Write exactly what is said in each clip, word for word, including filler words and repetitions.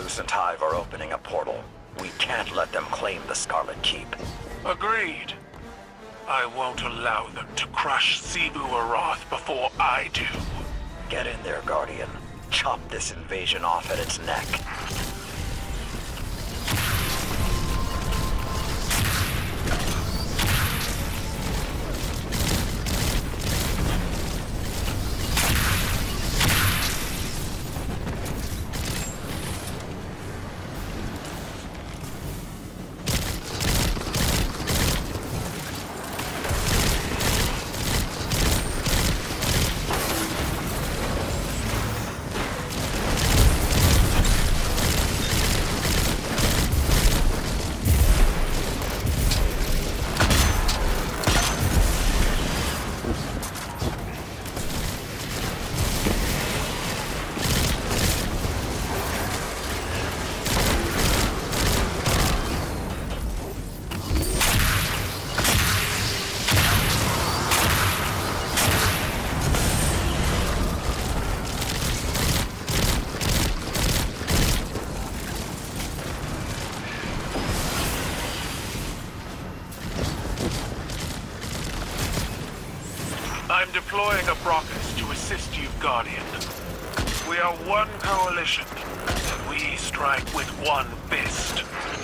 Lucent Hive are opening a portal. We can't let them claim the Scarlet Keep. Agreed. I won't allow them to crush Xivu Arath before I do. Get in there, Guardian. Chop this invasion off at its neck. I'm deploying a Brockus to assist you, Guardian. We are one coalition, and we strike with one fist.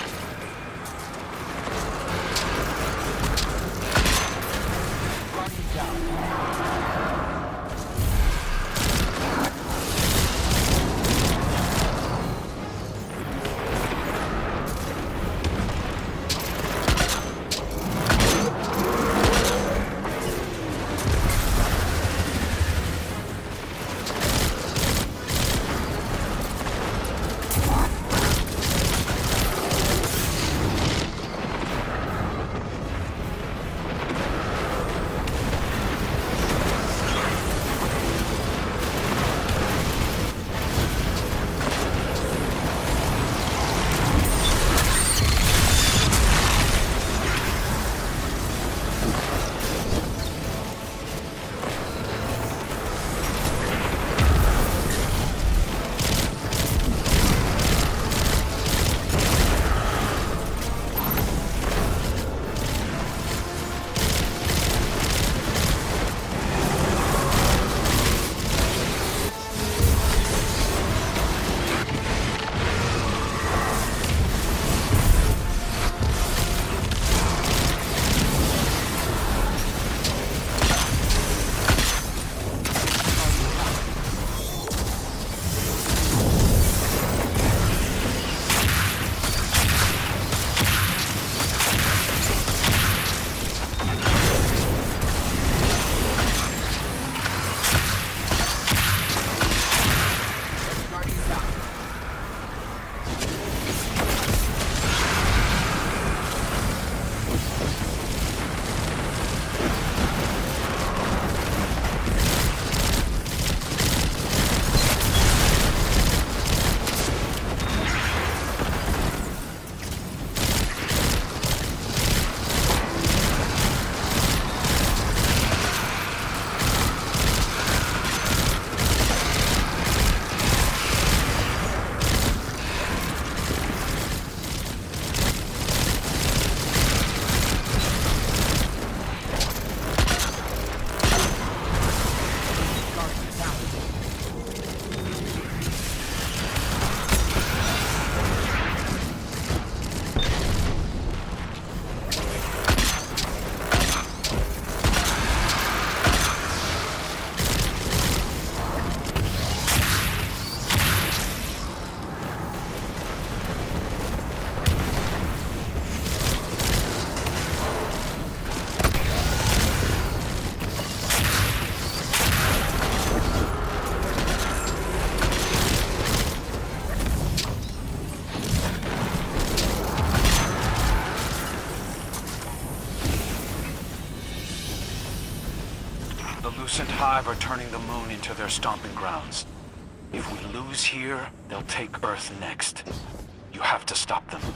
The Lucent Hive are turning the moon into their stomping grounds. If we lose here, they'll take Earth next. You have to stop them.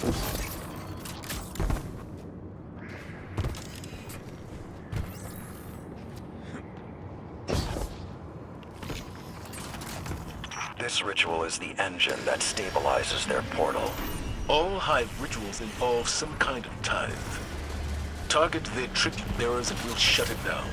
This ritual is the engine that stabilizes their portal. All Hive rituals involve some kind of tithe. Target their tribute bearers and we'll shut it down.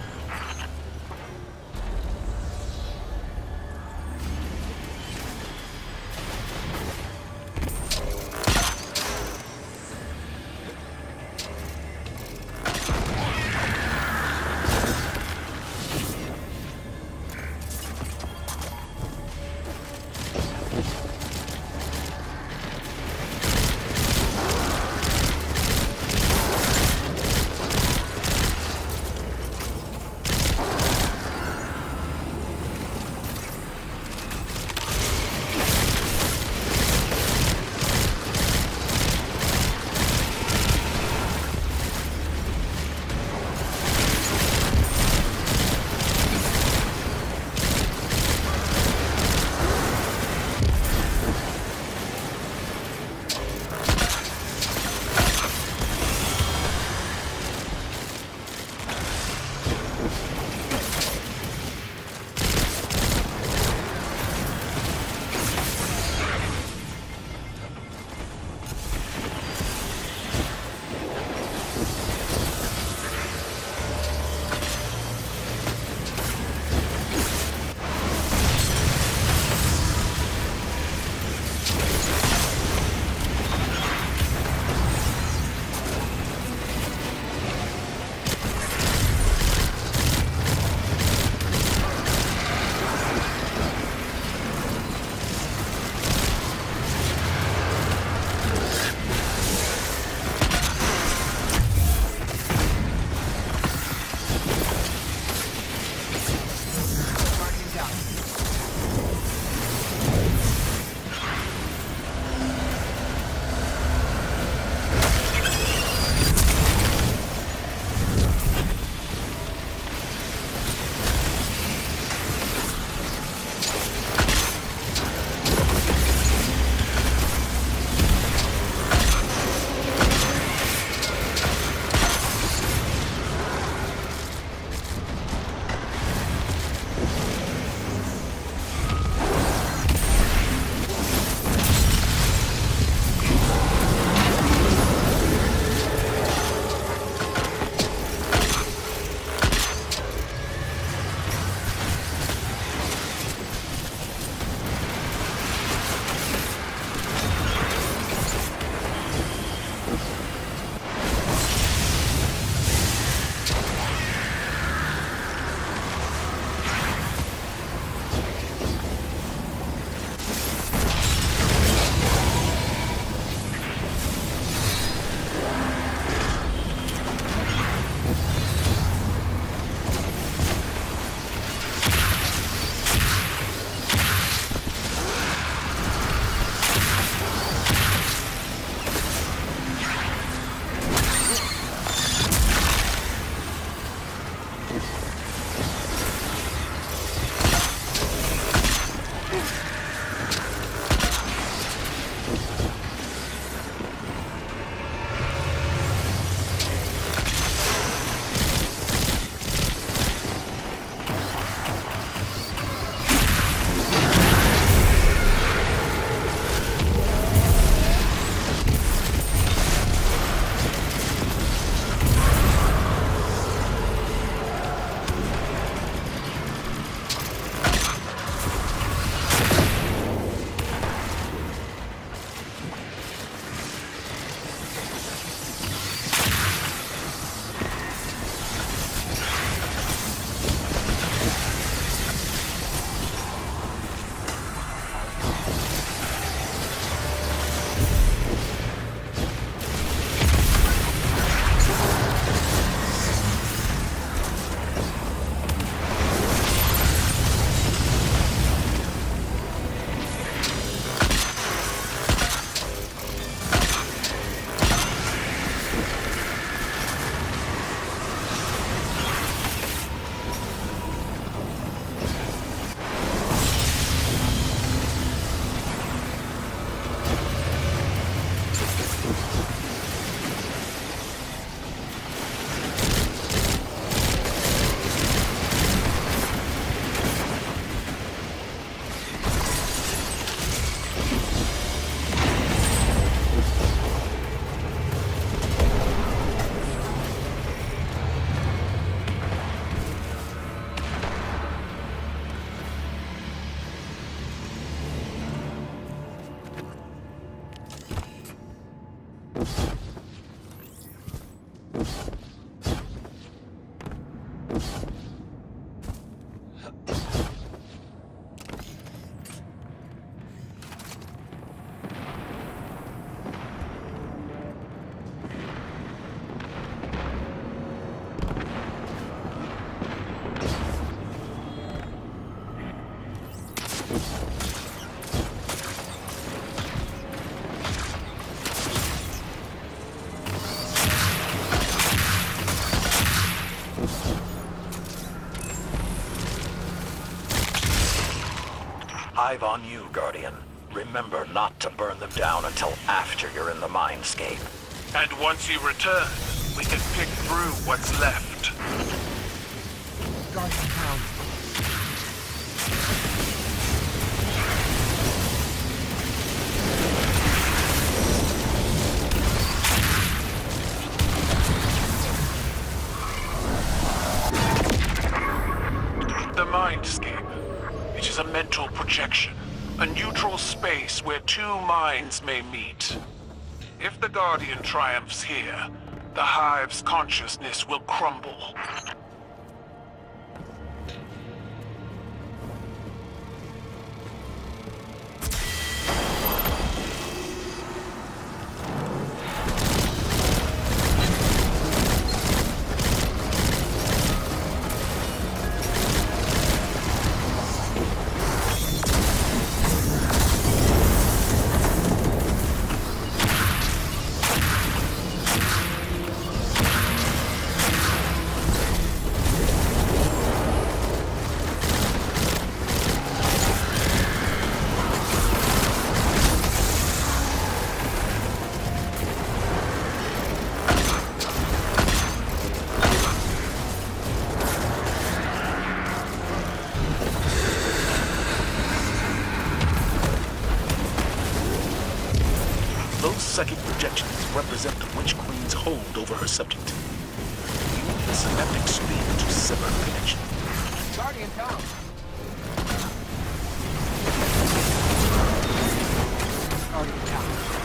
Hive on you, Guardian. Remember not to burn them down until after you're in the Mindscape. And once you return, we can pick through what's left. Guardian down. The Mindscape. It is a mental projection, a neutral space where two minds may meet. If the Guardian triumphs here, the Hive's consciousness will crumble. Those psychic projections represent the Witch Queen's hold over her subject. Use the synaptic stream to sever the connection. Guardian down. Guardian down.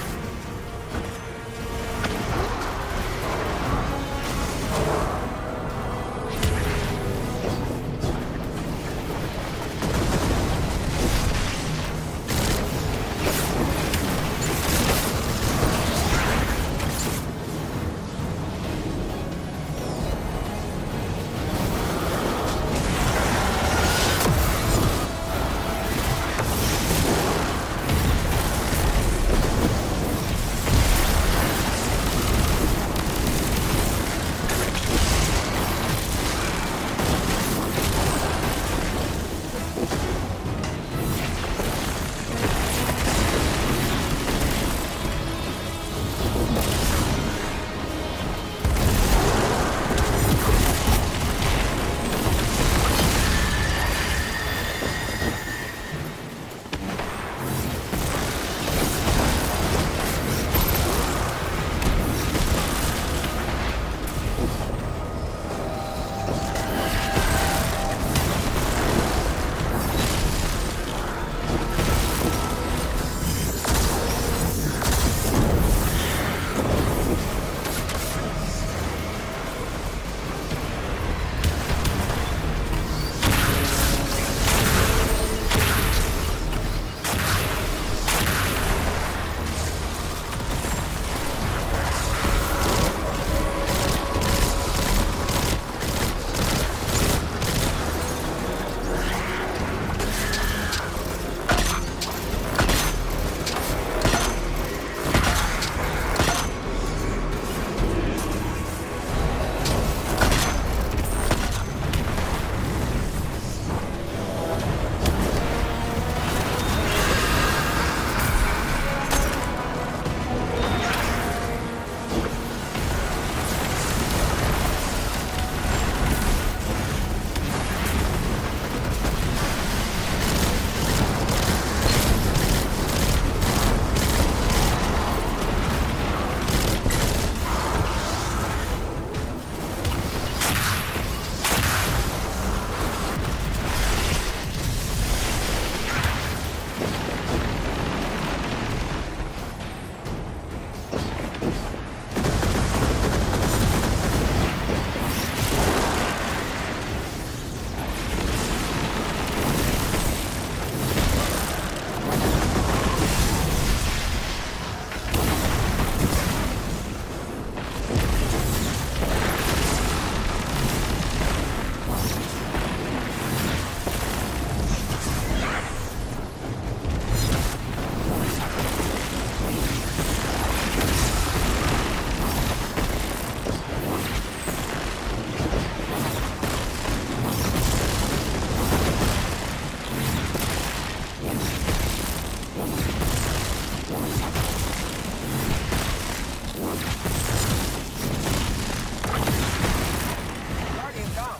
Guardian down.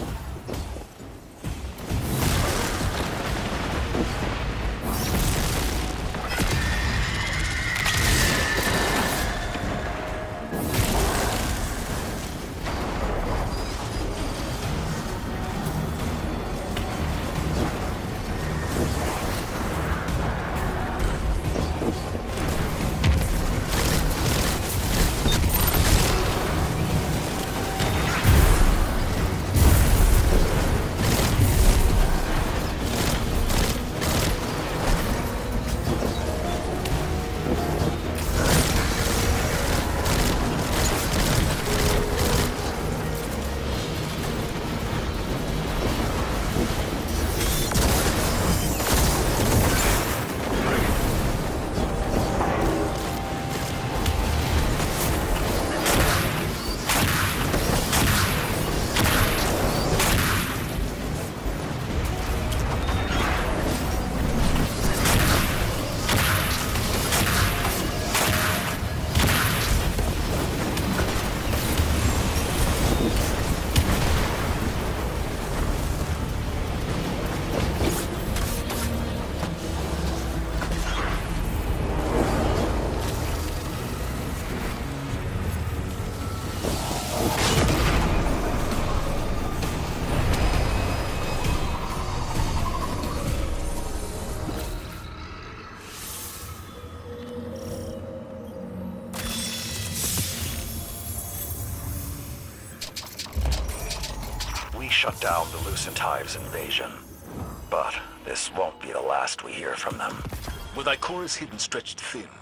We shut down the Lucent Hive's invasion. But this won't be the last we hear from them. With Ikora's hidden stretched thin,